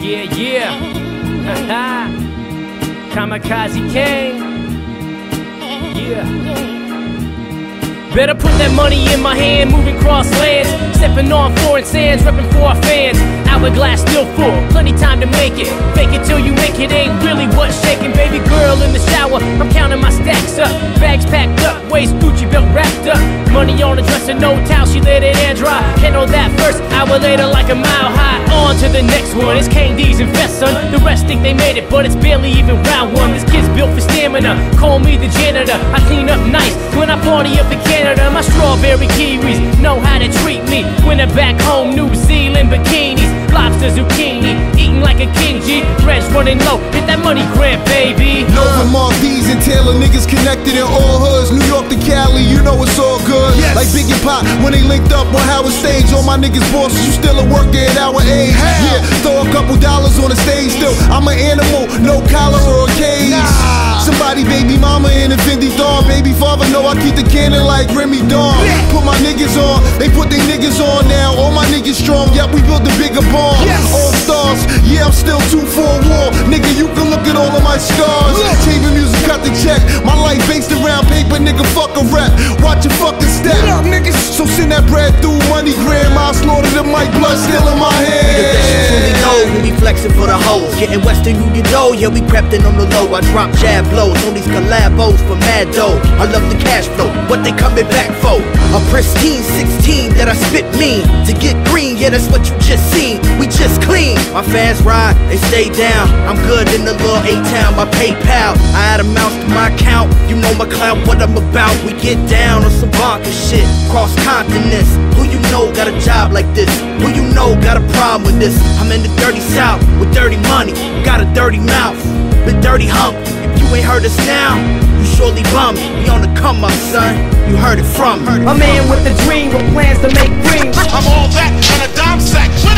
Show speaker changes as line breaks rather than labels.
Yeah. Kamikaze King. Yeah. Better put that money in my hand, moving cross lands, stepping on foreign sands, repping for our fans. Hourglass still full, plenty time to make it. Fake it till you make it, ain't really what's shaking. Baby girl in the shower, I'm counting my stacks up. Bags packed up, waist Gucci belt wrapped up. Money on the dresser, no towel, she let it air dry. Handle that first, hour later like a mile high. On to the next one, it's Kane D's and Fest, son. The rest think they made it, but it's barely even round one. This kid's built for stamina, call me the janitor. I clean up nice when I party up in Canada. My strawberry kiwis know how to treat me. When they're back home, New Zealand bikinis, lobster zucchini, eating like a king G. Reds running low, hit that money grab, baby.
Nova, Maldives, and Taylor, niggas connected in all hoods. New York to Cali, you know it's all good.
Yes.
Like Big and Pop when they linked up on Howard Stage. All my niggas bosses, you still at work there at our age. Yeah, throw a couple dollars on the stage still. I'm an animal, no collar or a cage. Somebody baby mama in a Fendi thong. Baby father know I keep the cannon like Remy Dawn. Put my niggas on, they put their niggas on now. All my niggas strong, yep, we built a bigger bomb. All stars, yeah, I'm still 2 for a war. Nigga, you can look at all of my scars. Chamber music, cut the check. My life based around paper, nigga, fuck a rap. Watch your fucking step. What up, niggas? So send that bread through money gram. I slaughter the mic, blood still in my hand.
We flexing for the hoes, getting Western Union dough. Yeah, we crept in on the low. I drop jab blows on these collabos for mad dough. I love the cash flow, what they coming back for? A pristine 16 that I spit mean to get green. Yeah, that's what you just seen. We just clean. My fans ride, they stay down. I'm good in the little A-town. My PayPal, I add amounts to my account. You know my clout, what I'm about. We get down on some bonkers shit. Cross continents. Who you know got a job like this? Who you know got a problem with this? I'm in the dirty South with dirty money, got a dirty mouth, with dirty hump. If you ain't heard us now, you surely bummed. We on the come up, son. You heard it from me.
A man with a dream, with plans to make green.
I'm all that on a dime sack.